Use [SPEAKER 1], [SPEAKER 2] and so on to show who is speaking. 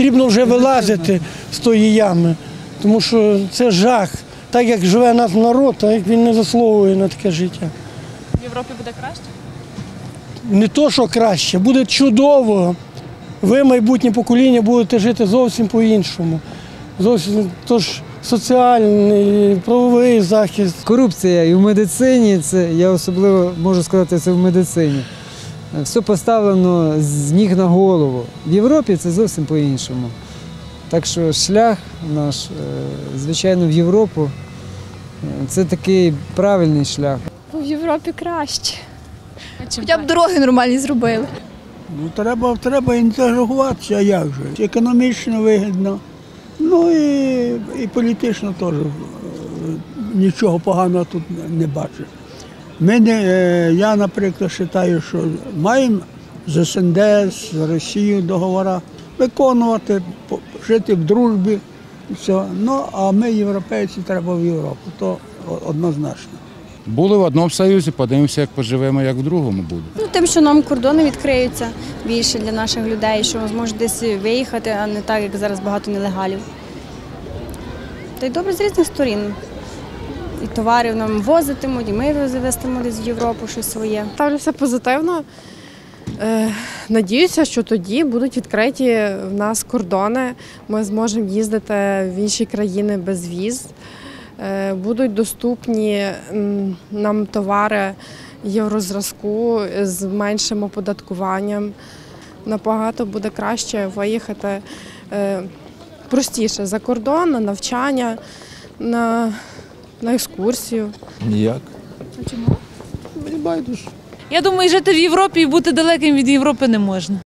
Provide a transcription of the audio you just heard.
[SPEAKER 1] потрібно вже вилазити з тої ями, тому що це жах. Так як живе наш народ, так як він не заслуговує на таке життя.
[SPEAKER 2] В Європі буде краще?
[SPEAKER 1] Не то, що краще, буде чудово. Ви, майбутнє покоління, будете жити зовсім по-іншому. Зовсім, тож соціальний, правовий захист.
[SPEAKER 3] Корупція і в медицині, це я особливо можу сказати, це в медицині. Все поставлено з ніг на голову. В Європі це зовсім по-іншому. Так що шлях наш, звичайно, в Європу це такий правильний шлях.
[SPEAKER 4] В Європі краще. Хоча б дороги нормальні зробили.
[SPEAKER 5] Ну, треба інтегруватися, а як же? Економічно вигідно, ну і політично теж нічого поганого тут не бачу. Я, наприклад, вважаю, що маємо з СНД, з Росією договори виконувати, жити в дружбі. Все. Ну, а ми, європейці, треба в Європу, то однозначно.
[SPEAKER 6] Були в одному Союзі, подивимося, як поживемо, як в другому буде.
[SPEAKER 7] Тим, що нам кордони відкриються більше для наших людей, що зможуть десь виїхати, а не так, як зараз багато нелегалів. Та й добре з різних сторін. І товарів нам возитимуть, і ми везтимо десь в Європу щось своє.
[SPEAKER 8] Ставлюся позитивно. Надіюся, що тоді будуть відкриті в нас кордони, ми зможемо їздити в інші країни без віз. Будуть доступні нам товари єврозразку з меншим оподаткуванням. Набагато буде краще виїхати простіше за кордон, на навчання, на екскурсію.
[SPEAKER 9] Ніяк.
[SPEAKER 2] А чому?
[SPEAKER 9] Мені байдуже.
[SPEAKER 2] Я думаю, жити в Європі і бути далеким від Європи не можна.